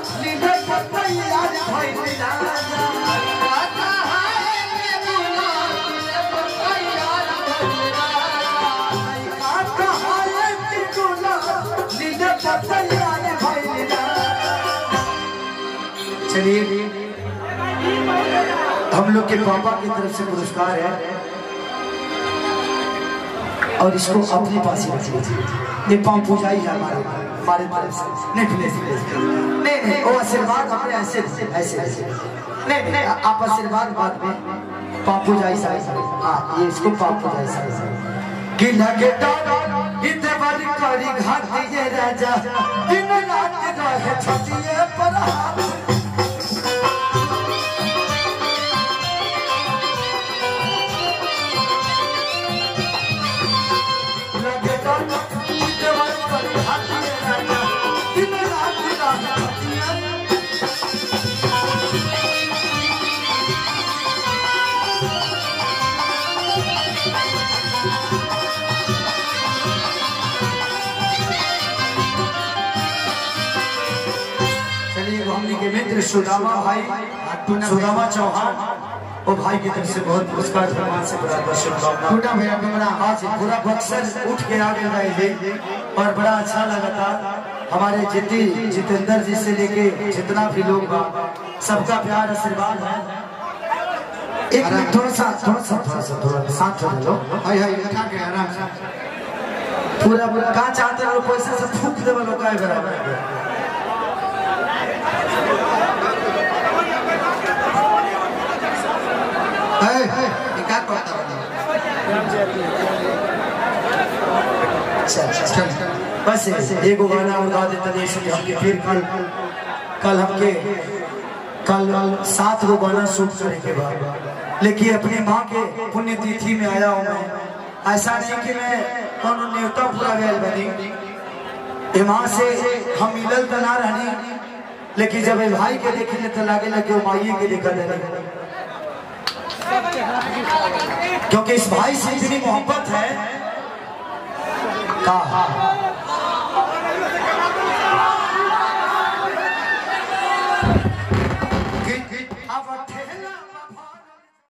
लीले पतैया भइल राजा काका हाय में बुला लीले पतैया भइल राजा काका हाय में बुला लीले पतैया भइल राजा। चलिए हम लोग के पापा की तरफ से पुरस्कार है और इसको अपने पास ही रखिए। ये पाँव पूजाई है हमारे तरफ से। नहीं नहीं वो आशीर्वाद अपने ऐसे ऐसे ऐसे नहीं आप आशीर्वाद बाद में पाँव पूजाई साहब। हाँ ये इसको पाँव पूजाई साहब कि लगे इतने बड़ी करी घाटी ये राजा दिन रात रहे छतिए पर मित्र सुदामा भाई सुदामा चौहान वो भाई की तरफ से बहुत पुरस्कार सम्मान से शुभकामना। आज पूरा बक्सर उठ के आगे रहे और बड़ा अच्छा लगा था। हमारे जितेंद्र जी से लेके जितना भी लोग सबका प्यार आशीर्वाद है। एक मिनट थोड़ा सा शांत हो लो। पूरा कहा चाहते हो पैसे से फूक दे वालों का बराबर बस एक गाना उगा देता हमके फिर कल हमके कल 7 गो गाना शूट करने के बाद। लेकिन अपनी माँ के पुण्य तिथि में आया हूँ मैं। ऐसा नहीं कि मैं कौन न्योता पूरा गैल बनी माँ से हम मिलल तो ना रहनी। लेकिन जब भाई के देखे तो लागे लगे माइये के देखा देने क्योंकि इस भाई से इतनी मोहब्बत है। कहा